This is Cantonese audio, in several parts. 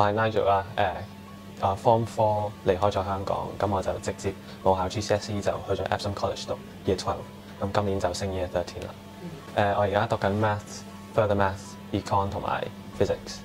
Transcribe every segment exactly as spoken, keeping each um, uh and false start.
係 Nigel 啦，誒啊 Form Four 離開咗香港，咁我就直接冇考 G C S E 就去咗 Epsom College 讀 Year Twelve， 咁今年就升 Year Thirteen 啦。誒、呃、我而家讀緊 Math、Further Math、Econ 同埋 Physics。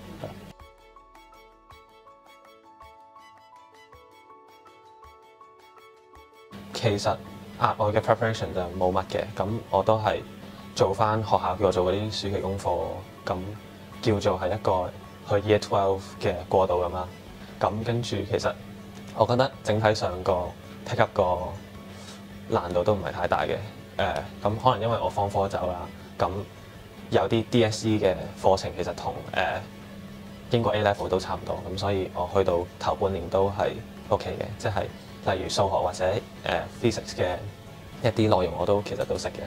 其實額外嘅 preparation 就冇乜嘅，咁我都係做翻學校叫我做嗰啲暑期功課，咁叫做係一個去 Year Twelve 嘅過渡咁啦。咁跟住其實我覺得整體上個 pick up 個難度都唔係太大嘅。誒、呃、咁可能因為我放科走啦，咁有啲 D S E 嘅課程其實同誒、呃、英國 A Level 都差唔多，咁所以我去到頭半年都係 OK 嘅，即係例如數學或者誒、呃、physics 嘅一啲內容我都其實都識嘅。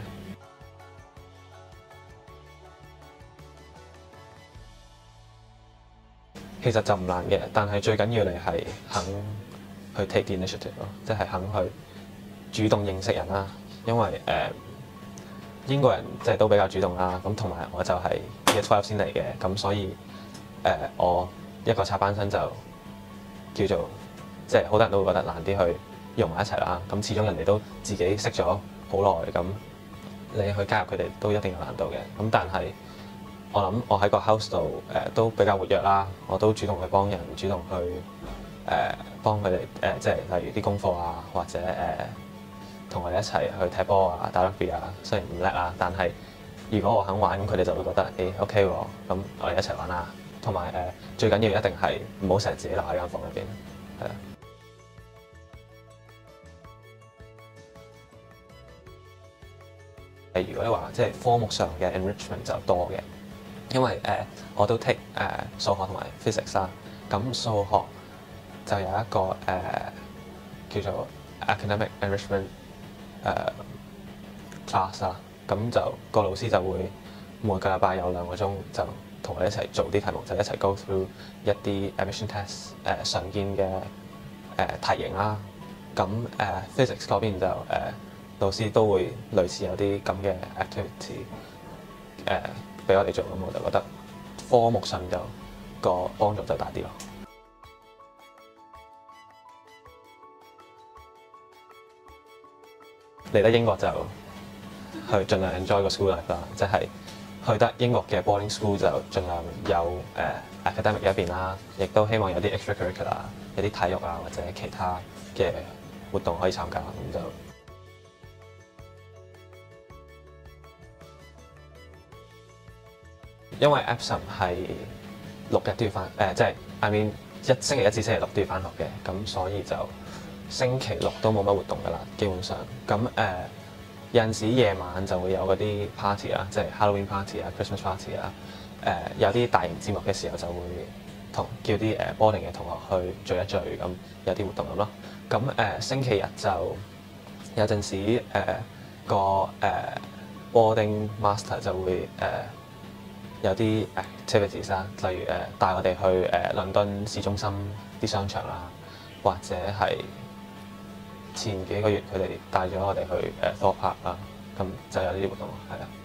其實就唔難嘅，但係最緊要你係肯去 take the initiative 咯，即係肯去主動認識人啦。因為誒、呃、英國人即係都比較主動啦，咁同埋我就係 Year Twelve 先嚟嘅，咁所以誒、呃、我一個插班生就叫做即係好多人都會覺得難啲去融埋一齊啦。咁始終人哋都自己識咗好耐，咁你去加入佢哋都一定有難度嘅。咁但係我諗我喺個 house 度誒、呃、都比較活躍啦，我都主動去幫人，主動去誒、呃、幫佢哋誒，即係例如啲功課啊，或者誒同佢哋一齊去踢波啊、打 rugby 啊。雖然唔叻啦，但係如果我肯玩，咁佢哋就會覺得誒、欸、OK 喎，咁我哋一齊玩啦。同埋誒最緊要一定係唔好成日自己留喺間房入邊，係啊。誒如果你話即係科目上嘅 enrichment 就多嘅。因為誒、呃、我都 take 誒、呃、數學同埋 physics 啦，咁數學就有一個誒、呃、叫做 academic enrichment 誒、呃、class 啦，咁就個老師就會每個禮拜有兩個鐘就同我哋一齊做啲題目，就一齊 go through 一啲 admission test 誒、呃、常見嘅誒、呃、題型啦。咁誒、呃、physics 嗰邊就誒、呃、老師都會類似有啲咁嘅 activity 誒、呃。俾我哋做，咁我就覺得科目上就個幫助就大啲咯。嚟得英國就去盡量 enjoy 個 school life 啦，即係去得英國嘅 boarding school 就盡量有誒、呃、academic 嘅一邊啦，亦都希望有啲 extracurricular， 有啲體育啊或者其他嘅活動可以參加，咁就。因為 Epsom 係六日都要翻，誒、呃、即係 I mean 一星期一至星期六都要翻學嘅，咁所以就星期六都冇乜活動㗎啦，基本上。咁誒、呃、有陣時夜晚就會有嗰啲 party 啊，即係 Halloween party 啊、Christmas party 啊，誒、呃、有啲大型節目嘅時候就會同叫啲誒 boarding 嘅同學去聚一聚，咁有啲活動咁咯。咁誒、呃、星期日就有陣時誒、呃、個誒、呃、boarding master 就會誒。呃有啲 activities 啦，例如誒帶我哋去誒、呃、倫敦市中心啲商場啦，或者係前幾個月佢哋帶咗我哋去誒 Thorpe Park 啦，咁就有呢啲活動，係啊。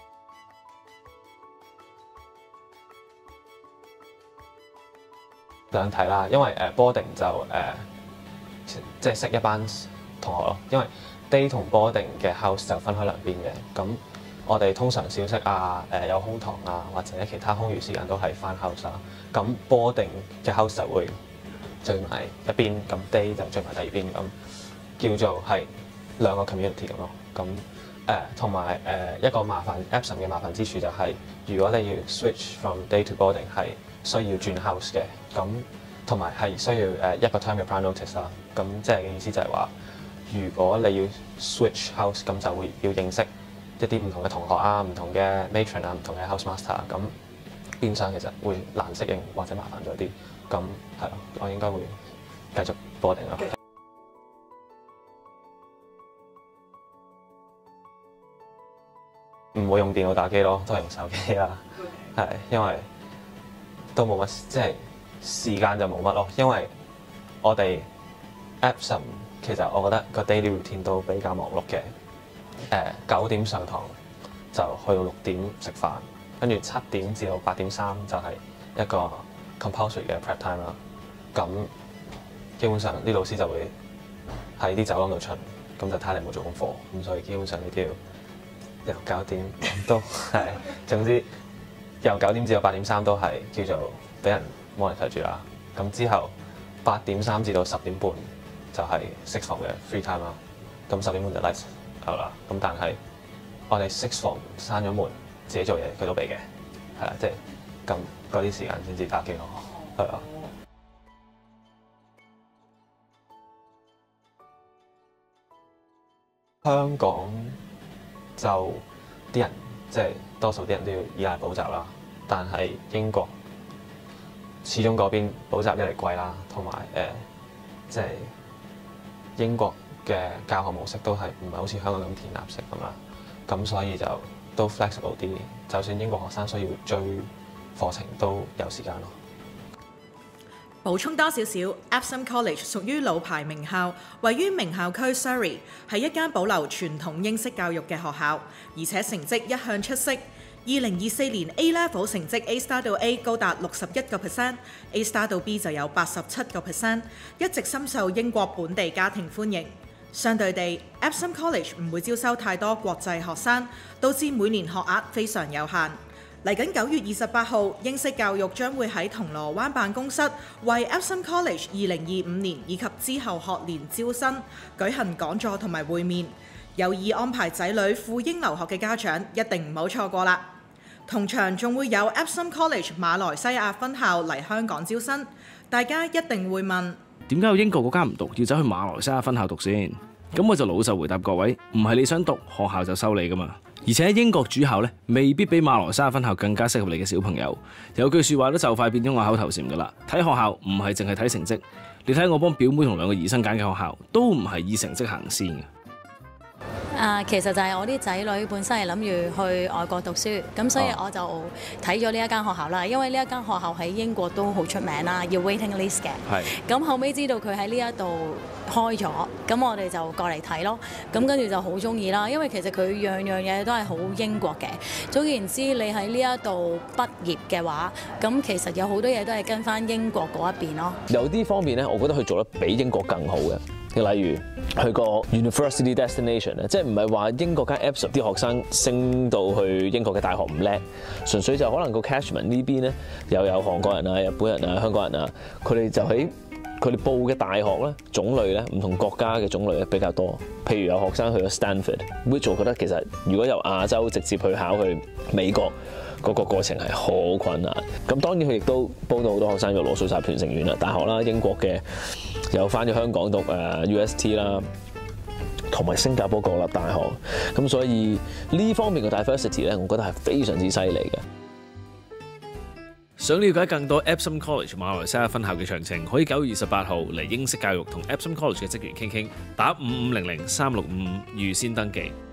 兩睇啦，因為誒 boarding 就誒、呃、即係識一班同學咯，因為 day 同 boarding 嘅 house 就分開兩邊嘅，咁。我哋通常小息啊、誒、呃、有空堂啊，或者其他空餘時間都係翻 house 啦。咁 boarding 嘅 house 就會聚埋一邊，咁 day 就聚埋第二邊，咁叫做係兩個 community 咁咯。咁誒同埋誒一個麻煩 Epsom 嘅麻煩之處就係、是，如果你要 switch from day to boarding 係需要轉 house 嘅，咁同埋係需要誒一個 term 嘅 prior notice 啦。咁即係嘅意思就係話，如果你要 switch house，咁就會要認識一啲唔同嘅同學啊、唔同嘅 matron 啊、唔同嘅 house master， 咁變相其實會難適應或者麻煩咗啲，咁係咯，我應該會繼續 boarding 咯。唔會用電腦打機咯，都係用手機啦，係因為都冇乜，即係時間就冇乜咯，因為我哋 Epsom 其實我覺得個 daily routine 都比較忙碌嘅。誒九點上堂就去到六點食飯，跟住七點至到八點三就係一個 compulsory 嘅 prep time 啦。咁基本上啲老師就會喺啲走廊度巡，咁就睇下你有冇做功課。咁所以基本上你都要由九點都係，總之由九點至到八點三都係叫做俾人 monitor 住啦。咁之後八點三至到十點半就係 sixth form 嘅 free time 啦。咁十點半就 light out 啦。咁但係我哋 sixth form 閂咗門，自己做嘢佢都俾嘅，係啦，即係咁嗰啲時間先至打機咯，係啊。香港就啲人即係多數啲人都要依賴補習啦，但係英國始終嗰邊補習一嚟貴啦，同埋誒即係英國嘅教學模式都係唔係好似香港咁填鴨式咁啦，咁所以就都 flexible 啲，就算英國學生需要追課程都有時間咯。 補充多少少 ，Epsom College 屬於老牌名校，位於名校區 Surrey， 係一間保留傳統英式教育嘅學校，而且成績一向出色。二零二四年 A Level 成績 A Star 到 A 高達六十一個 percent，A Star 到 B 就有八十七個 percent， 一直深受英國本地家庭歡迎。相對地 ，Epsom College 唔會招收太多國際學生，導致每年學額非常有限。嚟緊九月二十八號，英式教育將會喺銅鑼灣辦公室為 Epsom College 二零二五年以及之後學年招生舉行講座同埋會面。有意安排仔女赴英留學嘅家長一定唔好錯過啦！同場仲會有 Epsom College 馬來西亞分校嚟香港招生，大家一定會問點解有英國嗰間唔讀，要走去馬來西亞分校讀先？咁我就老實回答各位，唔係你想讀學校就收你噶嘛。而且英國主校咧，未必比馬來西亞分校更加適合你嘅小朋友。有句説話都就快變咗我口頭禪噶啦，睇學校唔係淨係睇成績。你睇我幫表妹同兩個姨甥揀嘅學校，都唔係以成績行先嘅。 啊，其實就係我啲仔女本身係諗住去外國讀書，咁所以我就睇咗呢一間學校啦。因為呢一間學校喺英國都好出名啦，要 waiting list 嘅。係。咁後尾知道佢喺呢一度開咗，咁我哋就過嚟睇咯。咁跟住就好中意啦，因為其實佢樣樣嘢都係好英國嘅。總言之，你喺呢一度畢業嘅話，咁其實有好多嘢都係跟翻英國嗰一邊咯。 有啲方面咧，我覺得佢做得比英國更好嘅。例如去個 university destination 咧，即係唔係話英國間 Epsom 啲學生升到去英國嘅大學唔叻，純粹就可能個 catchment 呢邊咧又有韓國人啊、日本人啊、香港人啊，佢哋就喺佢哋報嘅大學咧種類咧唔同國家嘅種類咧比較多。譬如有學生去咗 Stanford，which 我覺得其實如果由亞洲直接去考去美國，嗰個過程係好困難。咁當然佢亦都幫到好多學生入羅素集團成員啦、大學啦、英國嘅又翻咗香港讀誒 U S T 啦，同埋新加坡國立大學。咁所以呢方面嘅 diversity 咧，我覺得係非常之犀利嘅。 想了解更多 Epsom College 馬來西亞分校嘅詳情，可以九月二十八號嚟英式教育同 Epsom College 嘅職員傾傾，打五五零零三六五五預先登記。